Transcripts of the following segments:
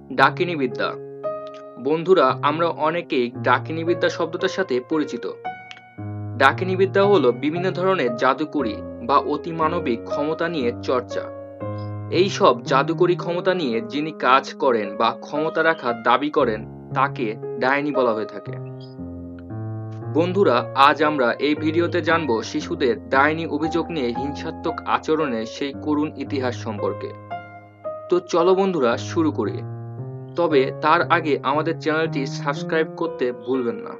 ডাকিনী বিদ্যা। বন্ধুরা, আমরা অনেকেই ডাকিনী বিদ্যা শব্দটার সাথে পরিচিত। ডাকিনী বিদ্যা হলো বিভিন্ন ধরনের জাদুকরি বা অতিমানবিক ক্ষমতা নিয়ে চর্চা। এই সব জাদুকরি ক্ষমতা নিয়ে যিনি কাজ করেন বা ক্ষমতা রাখার দাবি করেন তাকে ডাইনি বলা হয়ে থাকে। বন্ধুরা, আজ আমরা এই ভিডিওতে জানবো শিশুদের ডাইনি অভিযোগ নিয়ে হিংসাত্মক আচরণের সেই করুণ ইতিহাস সম্পর্কে। তো চলো বন্ধুরা, শুরু করি। তবে তার আগে আমাদের চ্যানেলটি সাবস্ক্রাইব করতে ভুলবেন না।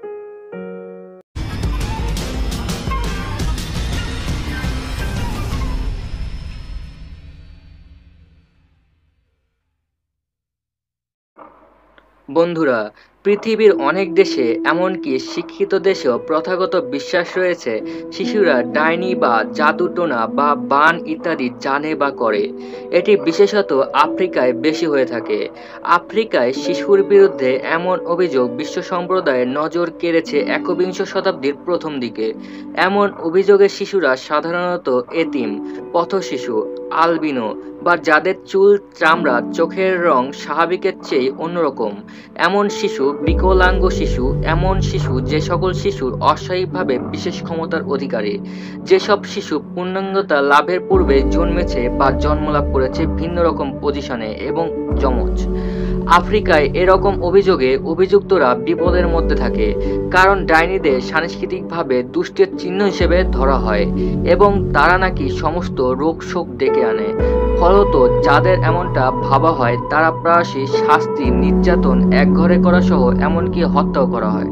বন্ধুরা, পৃথিবীর অনেক দেশে, এমনকি শিক্ষিত দেশেও প্রথাগত বিশ্বাস রয়েছে শিশুরা ডাইনি বা জাদুটোনা বা বান ইত্যাদি জানে বা করে। এটি বিশেষত আফ্রিকায় বেশি হয়ে থাকে। আফ্রিকায় শিশুর বিরুদ্ধে এমন অভিযোগ বিশ্ব সম্প্রদায়ের নজর কেড়েছে একবিংশ শতাব্দীর প্রথম দিকে। এমন অভিযোগে শিশুরা সাধারণত এতিম, পথশিশু, আলবিনো বা যাদের চুল, চামড়া, চোখের রং স্বাভাবিকের চেয়ে অন্যরকম এমন শিশু, বিকলাঙ্গ শিশু, এমন শিশু যে সকল শিশুর অস্বাভাবিকভাবে বিশেষ ক্ষমতার অধিকারী, যেসব শিশু পূর্ণাঙ্গতা লাভের পূর্বে জন্মেছে বা জন্মলাভ করেছে ভিন্ন রকম পজিশনে এবং যমজ। আফ্রিকায় এরকম অভিযোগে অভিযুক্তরা বিপদের মধ্যে থাকে, কারণ ডাইনিদের সাংস্কৃতিকভাবে দুষ্টের চিহ্ন হিসেবে ধরা হয় এবং তারা নাকি সমস্ত রোগ শোক ডেকে আনে। ফলত যাদের এমনটা ভাবা হয় তারা প্রায়শই শাস্তি, নির্যাতন, একঘরে করা সহ এমনকি হত্যাও করা হয়।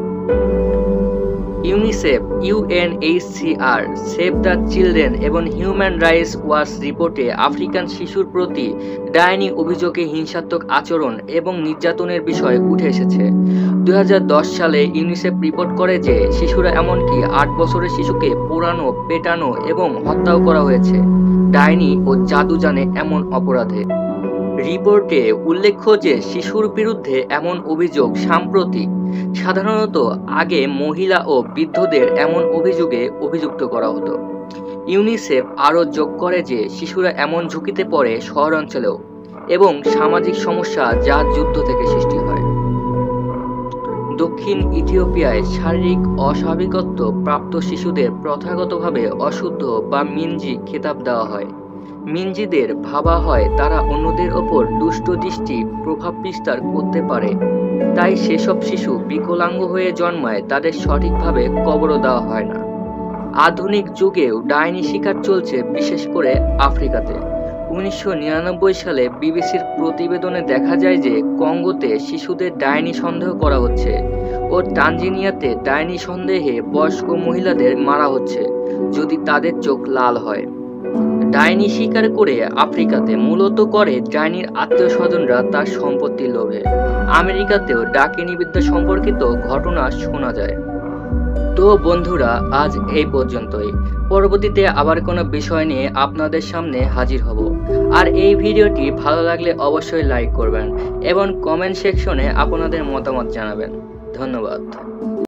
UNICEF, UNHCR, Save the Children এবং হিউম্যান রাইটস ওয়াচ রিপোর্টে আফ্রিকান শিশুর প্রতি ডাইনি অভিযোগে হিংসাত্মক আচরণ এবং নির্যাতনের বিষয় উঠে এসেছে। 2010 সালে ইউনিসেফ রিপোর্ট করে যে শিশুরা এমনকি 8 বছরের শিশুকে পোড়ানো, পেটানো এবং হত্যাও করা হয়েছে ডাইনি ও জাদু জানে এমন অপরাধে। রিপোর্টে উল্লেখ্য যে শিশুর বিরুদ্ধে এমন অভিযোগ সাম্প্রতিক। সাধারণত আগে মহিলা ও বৃদ্ধদের এমন অভিযোগে অভিযুক্ত করা হতো। ইউনিসেফ আরও যোগ করে যে শিশুরা এমন ঝুঁকিতে পড়ে শহরাঞ্চলেও এবং সামাজিক সমস্যা যা যুদ্ধ থেকে সৃষ্টি হয়। দক্ষিণ ইথিওপিয়ায় শারীরিক অস্বাভাবিকত্ব প্রাপ্ত শিশুদের প্রথাগতভাবে অশুদ্ধ বা মিনজি খেতাব দেওয়া হয়। মিনজিদের ভাবা হয় তারা অন্যদের ওপর দুষ্ট দৃষ্টি প্রভাব বিস্তার করতে পারে, তাই সেসব শিশু বিকলাঙ্গ হয়ে জন্মায় তাদের সঠিকভাবে কবরও দেওয়া হয় না। আধুনিক যুগেও ডাইনি শিকার চলছে, বিশেষ করে আফ্রিকাতে। 1999 সালে বিবিসির প্রতিবেদনে দেখা যায় যে কঙ্গোতে শিশুদের ডাইনি সন্দেহ করা হচ্ছে ও তানজানিয়াতে ডাইনি সন্দেহে বয়স্ক মহিলাদের মারা হচ্ছে যদি তাদের চোখ লাল হয়। ডাইনি শিকার করে আফ্রিকাতে মূলত করে ডাইনির আত্মীয় স্বজনরা তার সম্পত্তির লোভে। আমেরিকাতেও ডাকিনী বিদ্যা সম্পর্কিত ঘটনা শোনা যায়। তো বন্ধুরা, আজ এই পর্যন্তই। পরবর্তীতে আবার কোনো বিষয় নিয়ে আপনাদের সামনে হাজির হব। আর এই ভিডিওটি ভালো লাগলে অবশ্যই লাইক করবেন এবং কমেন্ট সেকশনে আপনাদের মতামত জানাবেন। ধন্যবাদ।